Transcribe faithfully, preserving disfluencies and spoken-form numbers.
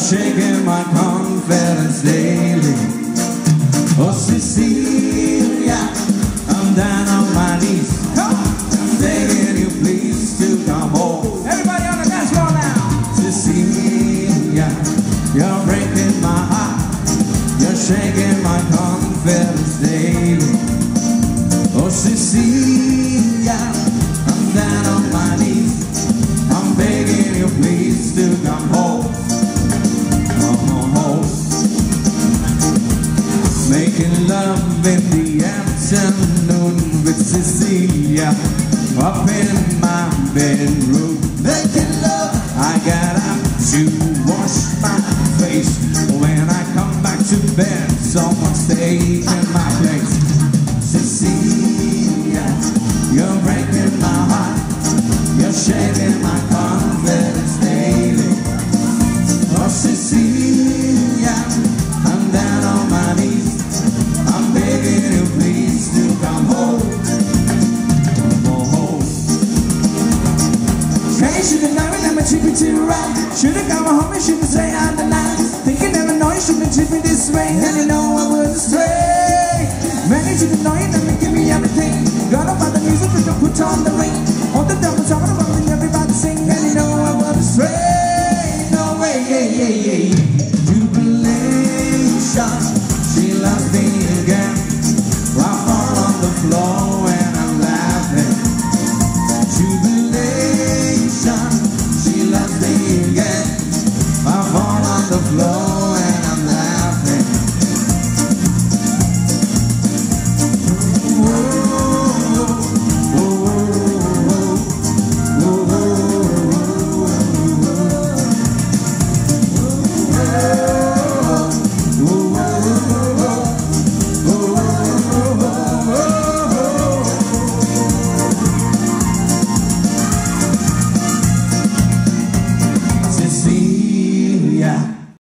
shaking my confidence daily. Oh, Cecilia, I'm down on my knees. Come on. I'm begging you please to come home. Everybody on the dance floor now. Cecilia, you're breaking my heart. You're shaking my confidence daily. Oh, Cecilia, I'm down on my knees. I'm begging you please to come home. Come on home. Making love in the afternoon with Cecilia up in my bedroom. Making love, I got up to wash my face. When I come back to bed, someone's taking my place. Cecilia, you're breaking my heart. You're shaking my confidence daily. Oh, Cecilia, I'm down on my knees. I'm begging you please to come home. Come on home. Hey, should've known it, I'ma treat me too right. Should've come home and shouldn't say I'm the night. Think you never know you shouldn't treat me this way. And you know